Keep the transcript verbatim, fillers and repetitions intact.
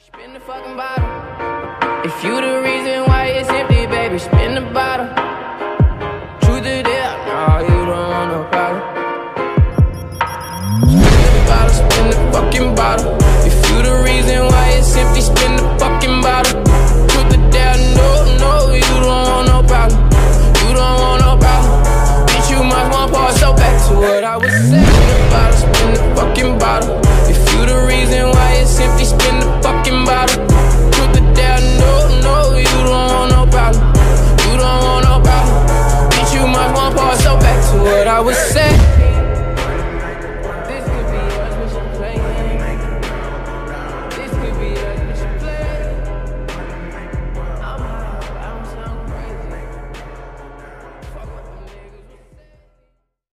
Spin the fucking bottle. If you the reason why it's empty, baby, spin the bottle. Truth is there, no, you don't want no problem. Spin the bottle, spin the fucking bottle. If you the reason why it's empty, spin the